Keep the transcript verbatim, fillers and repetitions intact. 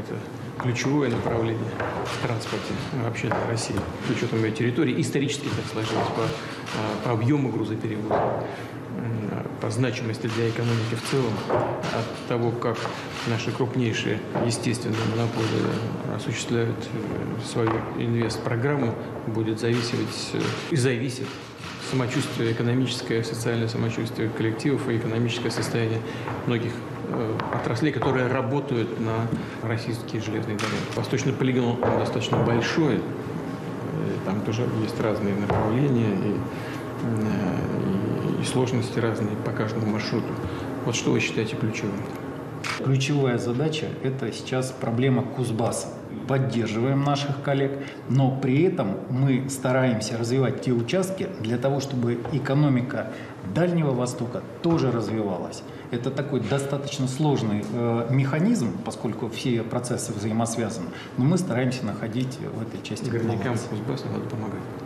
это ключевое направление в транспорте вообще для России, с учетом ее территории. Исторически так сложилось по, по объему грузоперевоза, по значимости для экономики в целом, от того, как наши крупнейшие естественные монополии осуществляют свою инвестпрограмму, будет зависеть и зависит самочувствие, экономическое, социальное самочувствие коллективов и экономическое состояние многих э, отраслей, которые работают на российские железные дороги. Восточный полигон он достаточно большой, там тоже есть разные направления и, и, и сложности разные по каждому маршруту. Вот что вы считаете ключевым? Ключевая задача – это сейчас проблема Кузбасса. Поддерживаем наших коллег, но при этом мы стараемся развивать те участки для того, чтобы экономика Дальнего Востока тоже развивалась. Это такой достаточно сложный э, механизм, поскольку все процессы взаимосвязаны, но мы стараемся находить в этой части. Горнякам Кузбасса надо помогать.